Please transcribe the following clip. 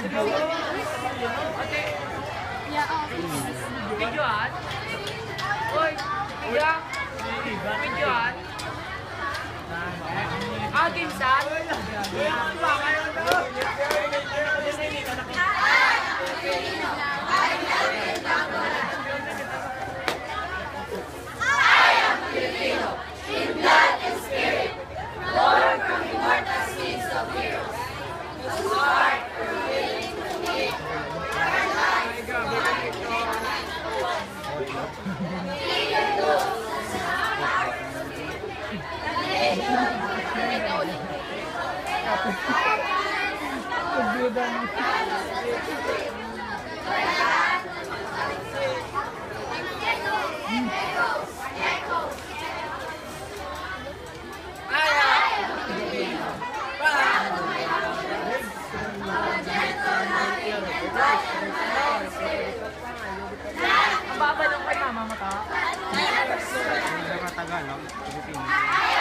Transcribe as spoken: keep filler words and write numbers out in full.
Videoan? Uy, kuya. Videoan? Ah, ginsan? I am Filipino, in blood and spirit, born from immortal seeds of heroes, whose heart are willing to give our lives for our even those who have hearts to give. The nation echoes, echoes. Ang baba ng kay mama mo ta? Never surrender. Tagalog, Filipino. I